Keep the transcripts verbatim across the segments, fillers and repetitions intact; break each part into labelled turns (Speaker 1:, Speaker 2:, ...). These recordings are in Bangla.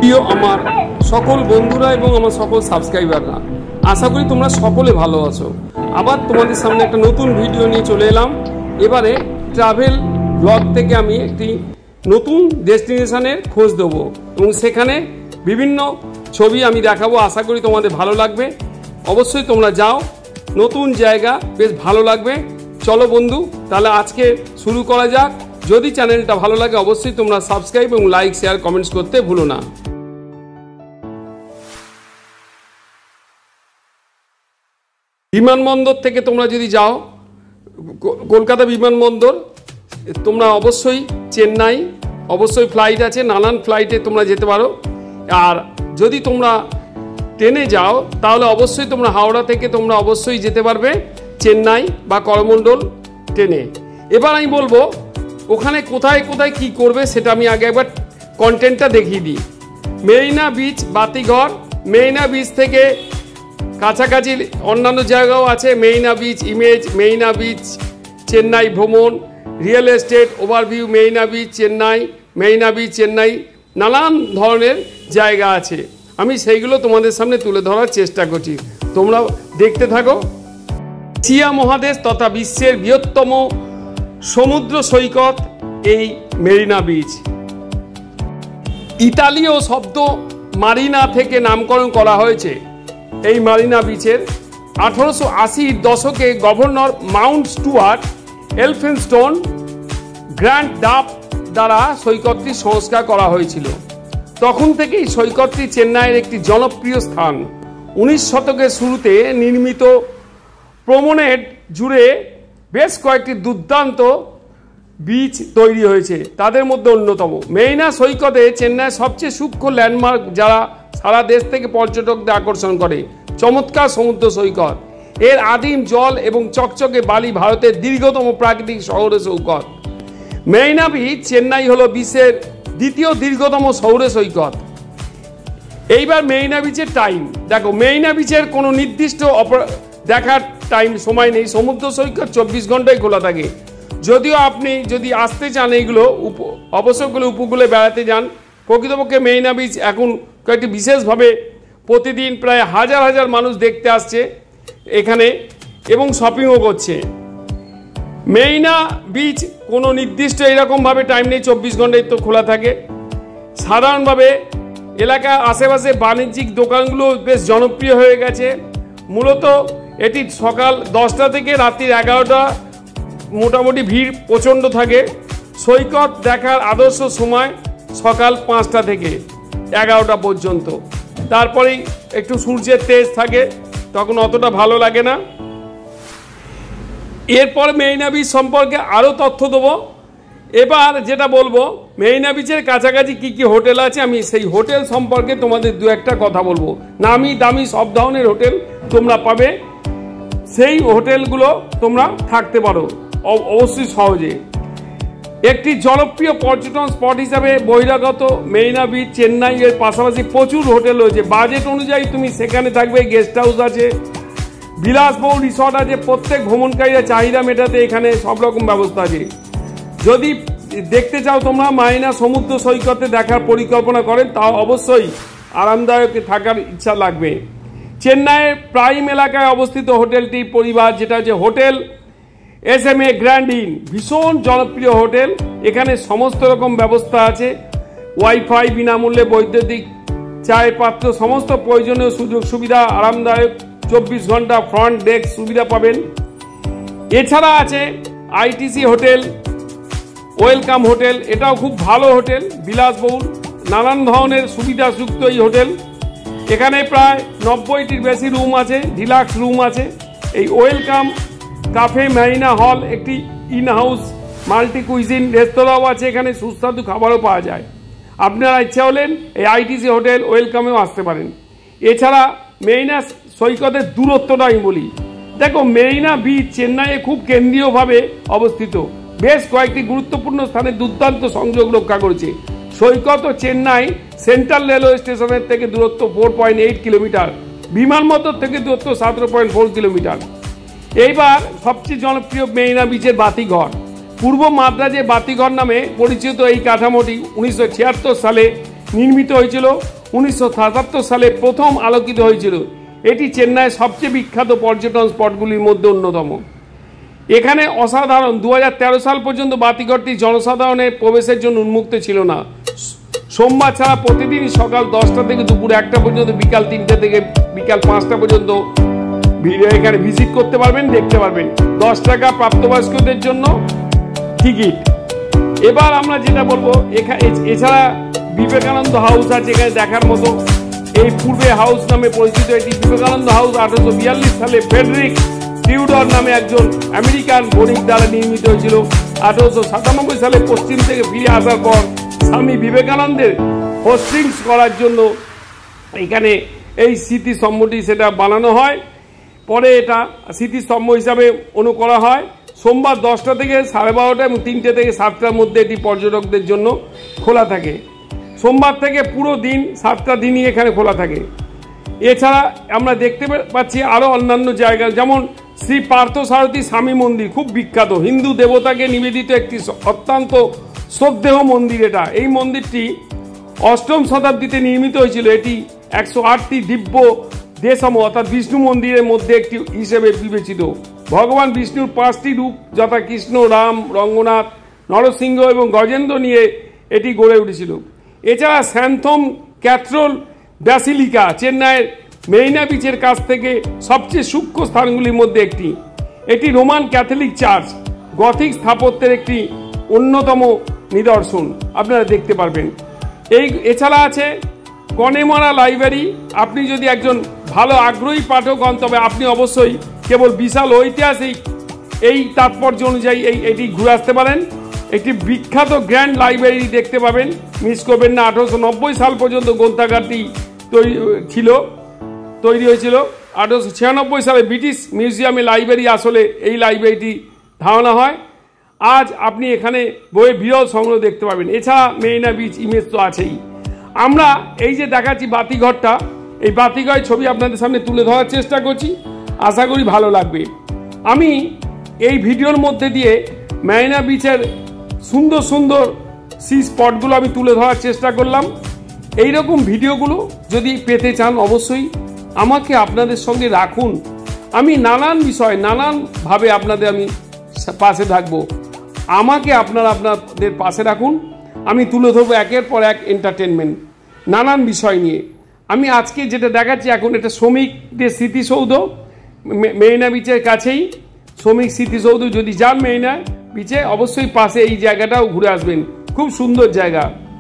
Speaker 1: প্রিয় আমার সকল বন্ধুরা এবং আমার সকল সাবস্ক্রাইবাররা, আশা করি তোমরা সকলে ভালো আছো। আবার তোমাদের সামনে একটা নতুন ভিডিও নিয়ে চলে এলাম। এবারে ট্রাভেল ব্লগ থেকে আমি একটি নতুন ডেস্টিনেশনের খোঁজ দেবো এবং সেখানে বিভিন্ন ছবি আমি দেখাবো। আশা করি তোমাদের ভালো লাগবে। অবশ্যই তোমরা যাও, নতুন জায়গা, বেশ ভালো লাগবে। চলো বন্ধু, তাহলে আজকে শুরু করা যাক। যদি চ্যানেলটা ভালো লাগে অবশ্যই তোমরা সাবস্ক্রাইব এবং লাইক, শেয়ার, কমেন্টস করতে ভুলো না। বিমানবন্দর থেকে তোমরা যদি যাও, কলকাতা বিমানবন্দর, তোমরা অবশ্যই চেন্নাই অবশ্যই ফ্লাইট আছে, নানান ফ্লাইটে তোমরা যেতে পারো। আর যদি তোমরা ট্রেনে যাও তাহলে অবশ্যই তোমরা হাওড়া থেকে তোমরা অবশ্যই যেতে পারবে চেন্নাই বা করমণ্ডল ট্রেনে। এবার আমি বলবো ওখানে কোথায় কোথায় কি করবে সেটা আমি আগে একবার কন্টেন্টটা দেখিয়ে দিই। মেরিনা বিচ, বাতিঘর, মেরিনা বিচ থেকে কাছাকাছি অন্যান্য জায়গাও আছে। Marina beach image, Marina beach Chennai ভ্রমণ, real estate overview, Marina beach Chennai, Marina beach Chennai, নানান ধরনের জায়গা আছে। আমি সেইগুলো তোমাদের সামনে তুলে ধরার চেষ্টা করছি, তোমরা দেখতে থাকো। এশিয়া মহাদেশ তথা বিশ্বের বৃহত্তম সমুদ্র সৈকত এই মেরিনা বিচ। ইতালীয় শব্দ মারিনা থেকে নামকরণ করা হয়েছে এই মারিনা বিচের। আঠারোশো আশির দশকে governor Mount Stuart Elphinstone Grant Duff দ্বারা সৈকতটি সংস্কার করা হয়েছিল। তখন থেকেই সৈকতটি চেন্নাইয়ের একটি জনপ্রিয় স্থান। উনিশ শতকের শুরুতে নির্মিত প্রমনেড জুড়ে বেশ কয়েকটি দুর্দান্ত বিচ তৈরি হয়েছে, তাদের মধ্যে অন্যতম মেরিনা সৈকতে চেন্নাইয়ের সবচেয়ে সূক্ষ্ম ল্যান্ডমার্ক, যারা সারা দেশ থেকে পর্যটকদের আকর্ষণ করে। চমৎকার সমুদ্র সৈকত, এর আদিম জল এবং চকচকে বালি ভারতের দীর্ঘতম প্রাকৃতিক শহুরে সৈকত। মেরিনা বিচ চেন্নাই হলো বিশ্বের দ্বিতীয় দীর্ঘতম শহুরে সৈকত। এইবার মেরিনা বিচের টাইম দেখো। মেরিনা বিচের কোনো নির্দিষ্ট দেখার টাইম সময় নেই। সমুদ্র সৈকত চব্বিশ ঘন্টায় খোলা থাকে। যদিও আপনি যদি আসতে চান এইগুলো অবশ্যগুলো উপকূলে বেড়াতে যান, প্রকৃতপক্ষে মেরিনা বিচ এখন কয়েকটি বিশেষভাবে প্রতিদিন প্রায় হাজার হাজার মানুষ দেখতে আসছে এখানে এবং শপিংও করছে। মেরিনা বিচ কোনো নির্দিষ্ট এরকমভাবে টাইম নেই, চব্বিশ ঘন্টায় তো খোলা থাকে। সাধারণভাবে এলাকার আশেপাশে বাণিজ্যিক দোকানগুলো বেশ জনপ্রিয় হয়ে গেছে। মূলত এটি সকাল দশটা থেকে রাত্রি এগারোটা মোটামুটি ভিড় প্রচণ্ড থাকে। সৈকত দেখার আদর্শ সময় সকাল পাঁচটা থেকে এগারোটা পর্যন্ত। তারপরেই একটু সূর্যের তেজ থাকে, তখন অতটা ভালো লাগে না। এরপর মেরিনা বিচ সম্পর্কে আরও তথ্য দেবো। এবার যেটা বলবো, মেরিনা বিচের কাছাকাছি কি কি হোটেল আছে, আমি সেই হোটেল সম্পর্কে তোমাদের দু একটা কথা বলবো। নামি দামি সব ধরনের হোটেল তোমরা পাবে, সেই হোটেলগুলো তোমরা থাকতে পারো অবশ্যই সহজে। একটি জনপ্রিয় পর্যটন স্পট হিসাবে বহিরাগত মেরিনা বিচ চেন্নাই এর পাশাপাশি প্রচুর হোটেল রয়েছে। বাজেট অনুযায়ী তুমি সেখানে থাকবে। গেস্ট হাউস আছে, বিলাসবহুল রিসর্ট আছে। প্রত্যেক ভ্রমণকারীরা চাহিদা মেটাতে এখানে সব রকম ব্যবস্থা আছে। যদি দেখতে চাও তোমরা মারিনা সমুদ্র সৈকতে দেখার পরিকল্পনা করেন, তা অবশ্যই আরামদায়ক থাকার ইচ্ছা লাগবে। চেন্নাইয়ের প্রাইম এলাকায় অবস্থিত হোটেলটি পরিবার, যেটা হচ্ছে hotel S M A grand inn, ভীষণ জনপ্রিয় হোটেল। এখানে সমস্ত রকম ব্যবস্থা আছে, ওয়াইফাই, বিনামূল্যে বৈদ্যুতিক চায়ের পাত্র, সমস্ত প্রয়োজনীয় সুযোগ সুবিধা, আরামদায়ক চব্বিশ ঘন্টা ফ্রন্ট ডেস্ক সুবিধা পাবেন। এছাড়া আছে আইটিসি হোটেল, ওয়েলকাম হোটেল, এটাও খুব ভালো হোটেল, বিলাসবহুল, নানান ধরনের সুবিধাযুক্ত এই হোটেল। এখানে প্রায় নব্বইটির বেশি রুম আছে, ডিলাক্স রুম আছে। এই ওয়েলকাম কাফে মেরিনা হল একটি ইন হাউস মাল্টি কুইজিন রেস্তোরাঁও আছে, এখানে সুস্বাদু খাবারও পাওয়া যায়। আপনারা ইচ্ছা হলেন এই আইটিসি হোটেল ওয়েলকামেও আসতে পারেন। এছাড়া মেরিনা সৈকতের দূরত্বটা আমি বলি। দেখো, মেরিনা বিচ চেন্নাইয়ে খুব কেন্দ্রীয়ভাবে অবস্থিত, বেশ কয়েকটি গুরুত্বপূর্ণ স্থানে দুর্দান্ত সংযোগ রক্ষা করেছে। সৈকত ও চেন্নাই সেন্ট্রাল রেলওয়ে স্টেশনের থেকে দূরত্ব ফোর পয়েন্ট এইট কিলোমিটার, বিমানবন্দর থেকে দূরত্ব সতেরো পয়েন্ট ফোর কিলোমিটার। এইবার সবচেয়ে জনপ্রিয় মেরিনা বিচের বাতিঘর। পূর্ব মাদ্রাজে বাতিঘর নামে পরিচিত এই কাঠামোটি উনিশশো ছিয়াত্তর সালে নির্মিত হয়েছিল উনিশশো সাতাত্তর সালে, প্রথম আলোকিত হয়েছিল। এটি চেন্নাইয়ের সবচেয়ে বিখ্যাত পর্যটন স্পটগুলির মধ্যে অন্যতম। এখানে অসাধারণ দু হাজার তেরো সাল পর্যন্ত বাতিঘরটি জনসাধারণের প্রবেশের জন্য উন্মুক্ত ছিল না। সোমবার ছাড়া প্রতিদিনই সকাল দশটা থেকে দুপুর একটা পর্যন্ত, বিকাল তিনটা থেকে বিকাল পাঁচটা পর্যন্ত এখানে ভিজিট করতে পারবেন, দেখতে পারবেন। দশ টাকা প্রাপ্তবয়স্কদের জন্য টিকিট। এবার আমরা যেটা বলবো, এছাড়া বিবেকানন্দ হাউস আছে এখানে দেখার মতো। এই পূর্বে হাউস নামে পরিচিত এটি বিবেকানন্দ হাউস আঠারোশো বিয়াল্লিশ সালে ফ্রেডরিক টিউডর নামে একজন আমেরিকান বণিক দ্বারা নির্মিত হয়েছিল। আঠারোশো সাতানব্বই সালে পশ্চিম থেকে ফিরে আসার পর স্বামী বিবেকানন্দের হোস্টিংস করার জন্য এখানে এই স্মৃতিস্তম্ভটি সেটা বানানো হয়। পরে এটা স্মৃতিস্তম্ভ হিসাবে অনু করা হয়। সোমবার দশটা থেকে সাড়ে বারোটা এবং তিনটে থেকে সাতটার মধ্যে এটি পর্যটকদের জন্য খোলা থাকে। সোমবার থেকে পুরো দিন, সাতটা দিনই এখানে খোলা থাকে। এছাড়া আমরা দেখতে পাচ্ছি আরও অন্যান্য জায়গা, যেমন শ্রী পার্থসারথী স্বামী মন্দির, খুব বিখ্যাত, হিন্দু দেবতাকে নিবেদিত একটি অত্যন্ত শ্রদ্ধেয় মন্দির এটা। এই মন্দিরটি অষ্টম শতাব্দীতে নির্মিত হয়েছিল। এটি একশো আটটি দিব্য দেশম অর্থাৎ বিষ্ণু মন্দিরের মধ্যে একটি হিসেবে বিবেচিত। ভগবান বিষ্ণুর পাঁচটি রূপ যথা কৃষ্ণ, রাম, রঙ্গনাথ, নরসিংহ এবং গজেন্দ্র নিয়ে এটি গড়ে উঠেছিল। এছাড়া স্যান্থম ক্যাথেড্রাল ব্যাসিলিকা চেন্নাইয়ের মেরিনা বিচের কাছ থেকে সবচেয়ে সূক্ষ্ম স্থানগুলির মধ্যে একটি। এটি রোমান ক্যাথলিক চার্চ গথিক স্থাপত্যের একটি অন্যতম নিদর্শন, আপনারা দেখতে পারবেন। এই এছাড়া আছে কনেমারা লাইব্রেরি। আপনি যদি একজন ভালো আগ্রহী পাঠক হন তবে আপনি অবশ্যই কেবল বিশাল ঐতিহাসিক এই তাৎপর্য অনুযায়ী এই এটি ঘুরে আসতে পারেন। একটি বিখ্যাত গ্র্যান্ড লাইব্রেরি দেখতে পাবেন, মিস করবেন না। আঠারোশো নব্বই সাল পর্যন্ত গ্রন্থাগারটি তৈরি ছিল তৈরি হয়েছিল। আঠারোশো ছিয়ানব্বই সালে ব্রিটিশ মিউজিয়ামে লাইব্রেরি আসলে এই লাইব্রেরিটি ধারণা হয়। আজ আপনি এখানে বইয়ের বিরল সংগ্রহ দেখতে পাবেন। এছাড়া মেরিনা বিচ ইমেজ তো আছেই। আমরা এই যে দেখাচ্ছি বাতিঘরটা, এই বাতিঘরের ছবি আপনাদের সামনে তুলে ধরার চেষ্টা করছি, আশা করি ভালো লাগবে। আমি এই ভিডিওর মধ্যে দিয়ে মেরিনা বিচের সুন্দর সুন্দর সি স্পটগুলো আমি তুলে ধরার চেষ্টা করলাম। এই রকম ভিডিওগুলো যদি পেতে চান অবশ্যই আমাকে আপনাদের সঙ্গে রাখুন। আমি নানান বিষয় নানানভাবে আপনাদের আমি পাশে থাকবো। আমাকে আপনারা আপনাদের পাশে রাখুন। আমি তুলে ধরবো একের পর এক এন্টারটেনমেন্ট নানান বিষয় নিয়ে। আমি আজকে যেটা দেখাচ্ছি এখন, এটা শ্রমিকদের স্মৃতিসৌধ, মেরিনা বিচের কাছেই শ্রমিক স্মৃতিসৌধ। যদি যান মেরিনা বিচে অবশ্যই পাশে এই জায়গাটাও ঘুরে আসবেন, খুব সুন্দর জায়গা।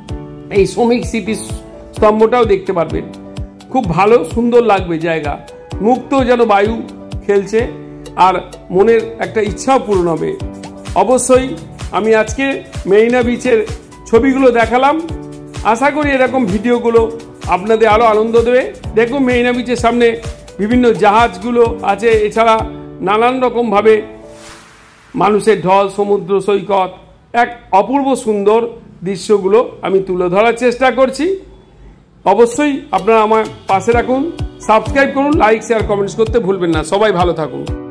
Speaker 1: এই শ্রমিক স্মৃতি স্তম্ভটাও দেখতে পারবেন, খুব ভালো সুন্দর লাগবে জায়গা। মুক্ত যেন বায়ু খেলছে আর মনের একটা ইচ্ছাও পূরণ হবে। অবশ্যই আমি আজকে মেরিনা বিচের ছবিগুলো দেখালাম। আশা করি এরকম ভিডিওগুলো আপনাদের আরও আনন্দ দেবে। দেখুন মেরিনা বিচের সামনে বিভিন্ন জাহাজগুলো আছে, এছাড়া নানান রকমভাবে মানুষের ঢল, সমুদ্র সৈকত, এক অপূর্ব সুন্দর দৃশ্যগুলো আমি তুলে ধরার চেষ্টা করছি। অবশ্যই আপনারা আমার পাশে রাখুন, সাবস্ক্রাইব করুন, লাইক শেয়ার কমেন্টস করতে ভুলবেন না। সবাই ভালো থাকুন।